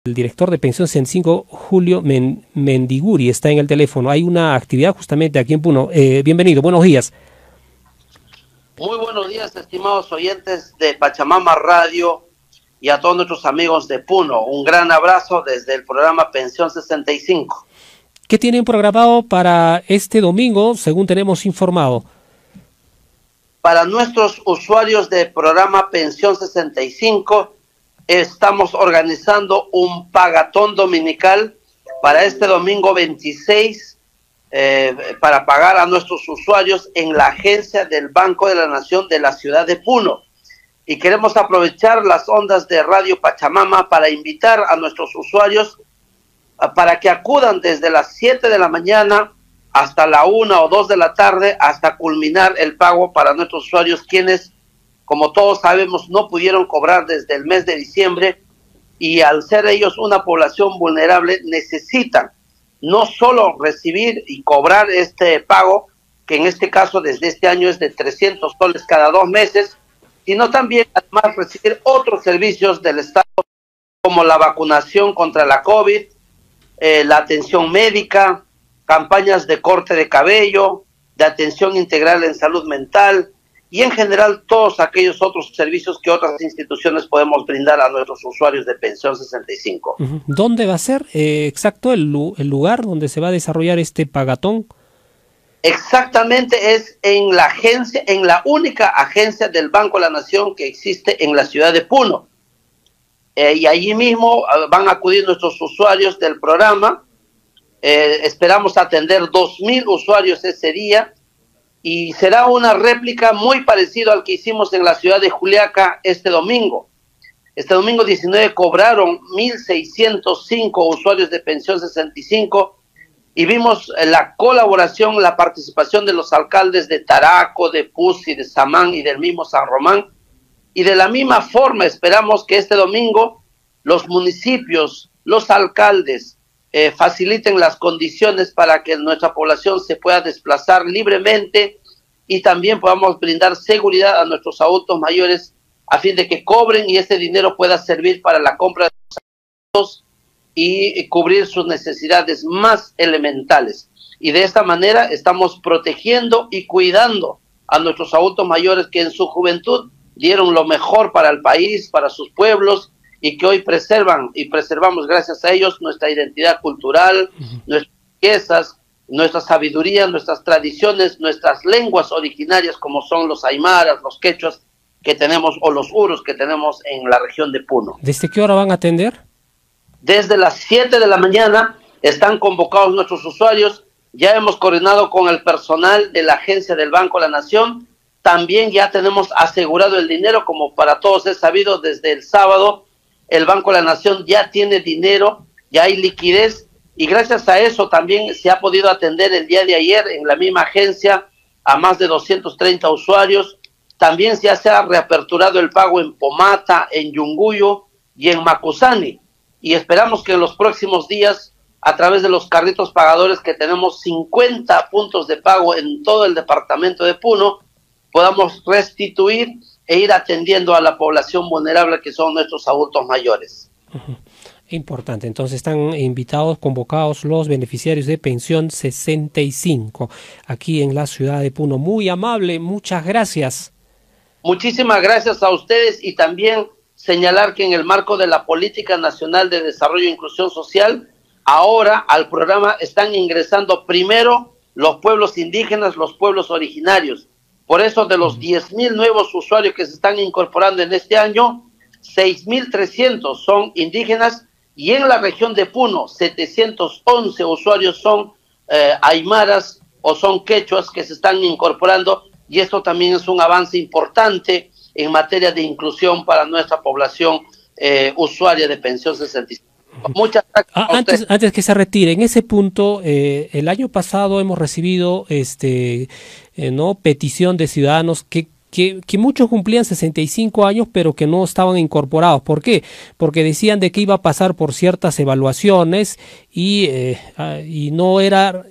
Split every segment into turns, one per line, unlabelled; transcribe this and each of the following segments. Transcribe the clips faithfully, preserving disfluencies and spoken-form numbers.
El director de Pensión sesenta y cinco, Julio Men Mendiguri, está en el teléfono. Hay una actividad justamente aquí en Puno. Eh, bienvenido, buenos días.
Muy buenos días, estimados oyentes de Pachamama Radio y a todos nuestros amigos de Puno. Un gran abrazo desde el programa Pensión sesenta y cinco.
¿Qué tienen programado para este domingo, según tenemos informado?
Para nuestros usuarios del programa Pensión sesenta y cinco, estamos organizando un pagatón dominical para este domingo veintiséis, eh, para pagar a nuestros usuarios en la agencia del Banco de la Nación de la ciudad de Puno. Y queremos aprovechar las ondas de Radio Pachamama para invitar a nuestros usuarios a, para que acudan desde las siete de la mañana hasta la una o dos de la tarde hasta culminar el pago para nuestros usuarios, quienes, como todos sabemos, no pudieron cobrar desde el mes de diciembre, y al ser ellos una población vulnerable necesitan no solo recibir y cobrar este pago, que en este caso desde este año es de trescientos soles cada dos meses, sino también además recibir otros servicios del Estado como la vacunación contra la COVID, eh, la atención médica, campañas de corte de cabello, de atención integral en salud mental, y en general todos aquellos otros servicios que otras instituciones podemos brindar a nuestros usuarios de Pensión sesenta y cinco.
¿Dónde va a ser eh, exacto el, el lugar donde se va a desarrollar este pagatón?
Exactamente, es en la agencia, en la única agencia del Banco de la Nación que existe en la ciudad de Puno. Eh, y allí mismo uh, van a acudir nuestros usuarios del programa. Eh, esperamos atender dos mil usuarios ese día. Y será una réplica muy parecida al que hicimos en la ciudad de Juliaca este domingo. Este domingo diecinueve cobraron mil seiscientos cinco usuarios de Pensión sesenta y cinco y vimos la colaboración, la participación de los alcaldes de Taraco, de Pusi, de Samán y del mismo San Román. Y de la misma forma esperamos que este domingo los municipios, los alcaldes, Eh, faciliten las condiciones para que nuestra población se pueda desplazar libremente y también podamos brindar seguridad a nuestros adultos mayores a fin de que cobren y ese dinero pueda servir para la compra de los alimentos y cubrir sus necesidades más elementales. Y de esta manera estamos protegiendo y cuidando a nuestros adultos mayores que en su juventud dieron lo mejor para el país, para sus pueblos, y que hoy preservan y preservamos gracias a ellos nuestra identidad cultural, uh-huh. nuestras riquezas, nuestra sabiduría, nuestras tradiciones, nuestras lenguas originarias como son los aymaras, los quechuas que tenemos o los urus que tenemos en la región de Puno.
¿Desde qué hora van a atender?
Desde las siete de la mañana están convocados nuestros usuarios. Ya hemos coordinado con el personal de la agencia del Banco de la Nación. También ya tenemos asegurado el dinero, como para todos es sabido desde el sábado. El Banco de la Nación ya tiene dinero, ya hay liquidez, y gracias a eso también se ha podido atender el día de ayer en la misma agencia a más de doscientos treinta usuarios. También ya se ha reaperturado el pago en Pomata, en Yunguyo y en Macusani, y esperamos que en los próximos días, a través de los carritos pagadores que tenemos cincuenta puntos de pago en todo el departamento de Puno, podamos restituir e ir atendiendo a la población vulnerable que son nuestros adultos mayores.
Uh-huh. Importante, entonces están invitados, convocados los beneficiarios de Pensión sesenta y cinco aquí en la ciudad de Puno. Muy amable, muchas gracias.
Muchísimas gracias a ustedes, y también señalar que en el marco de la Política Nacional de Desarrollo e Inclusión Social, ahora al programa están ingresando primero los pueblos indígenas, los pueblos originarios. Por eso, de los diez mil nuevos usuarios que se están incorporando en este año, seis mil trescientos son indígenas, y en la región de Puno, setecientos once usuarios son eh, aymaras o son quechuas que se están incorporando, y esto también es un avance importante en materia de inclusión para nuestra población eh, usuaria de Pensión sesenta y cinco. Muchas gracias.
Ah, antes, antes que se retire, en ese punto, eh, el año pasado hemos recibido este, eh, no petición de ciudadanos que, que, que muchos cumplían sesenta y cinco años, pero que no estaban incorporados. ¿Por qué? Porque decían de que iba a pasar por ciertas evaluaciones y, eh, y no era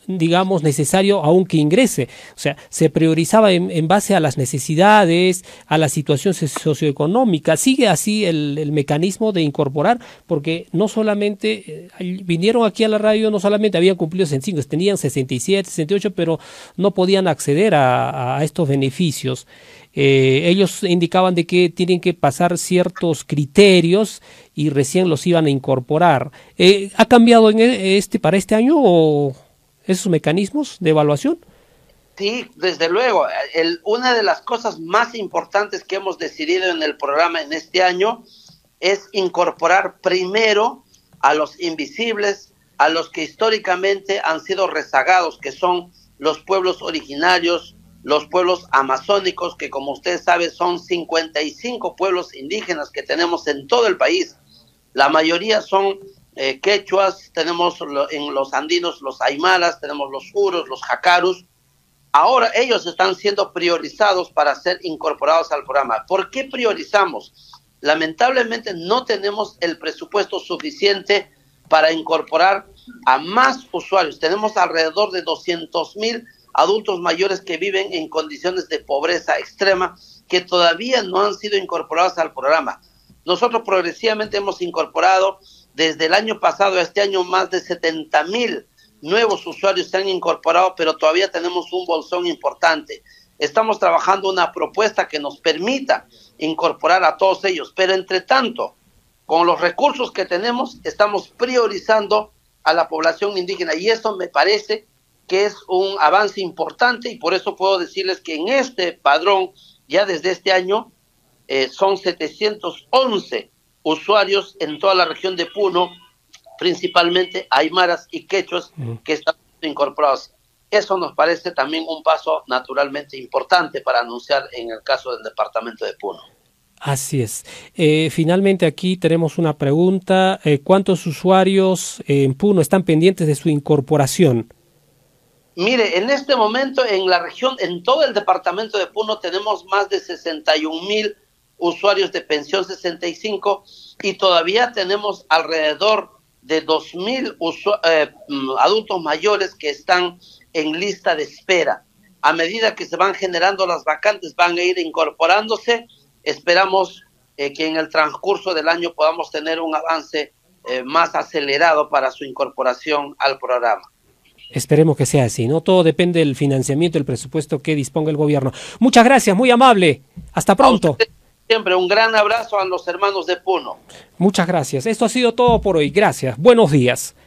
digamos, necesario aún que ingrese. O sea, se priorizaba en, en base a las necesidades, a la situación socioeconómica. Sigue así el, el mecanismo de incorporar, porque no solamente eh, vinieron aquí a la radio, no solamente habían cumplido sesenta y cinco, tenían sesenta y siete, sesenta y ocho, pero no podían acceder a, a estos beneficios. Eh, ellos indicaban de que tienen que pasar ciertos criterios y recién los iban a incorporar. Eh, ¿Ha cambiado en este para este año o esos mecanismos de evaluación?
Sí, desde luego. El, una de las cosas más importantes que hemos decidido en el programa en este año es incorporar primero a los invisibles, a los que históricamente han sido rezagados, que son los pueblos originarios, los pueblos amazónicos, que como ustedes saben son cincuenta y cinco pueblos indígenas que tenemos en todo el país. La mayoría son eh, quechuas, tenemos lo, en los andinos los aymaras, tenemos los juros, los jacarus. Ahora ellos están siendo priorizados para ser incorporados al programa. ¿Por qué priorizamos? Lamentablemente no tenemos el presupuesto suficiente para incorporar a más usuarios. Tenemos alrededor de doscientos mil adultos mayores que viven en condiciones de pobreza extrema que todavía no han sido incorporados al programa. Nosotros progresivamente hemos incorporado desde el año pasado a este año más de setenta mil nuevos usuarios se han incorporado, pero todavía tenemos un bolsón importante. Estamos trabajando una propuesta que nos permita incorporar a todos ellos, pero entre tanto, con los recursos que tenemos, estamos priorizando a la población indígena y eso me parece que es un avance importante y por eso puedo decirles que en este padrón, ya desde este año, eh, son setecientos once usuarios en toda la región de Puno, principalmente aymaras y quechuas que están incorporados. Eso nos parece también un paso naturalmente importante para anunciar en el caso del departamento de Puno.
Así es. Eh, finalmente aquí tenemos una pregunta. Eh, ¿Cuántos usuarios en Puno están pendientes de su incorporación?
Mire, en este momento en la región, en todo el departamento de Puno tenemos más de sesenta y un mil usuarios de pensión sesenta y cinco y todavía tenemos alrededor de dos mil eh, adultos mayores que están en lista de espera. A medida que se van generando las vacantes, van a ir incorporándose. Esperamos eh, que en el transcurso del año podamos tener un avance eh, más acelerado para su incorporación al programa.
Esperemos que sea así, ¿no? Todo depende del financiamiento, el presupuesto que disponga el gobierno. Muchas gracias, muy amable. Hasta pronto.
Siempre un gran abrazo a los hermanos de Puno.
Muchas gracias. Esto ha sido todo por hoy. Gracias. Buenos días.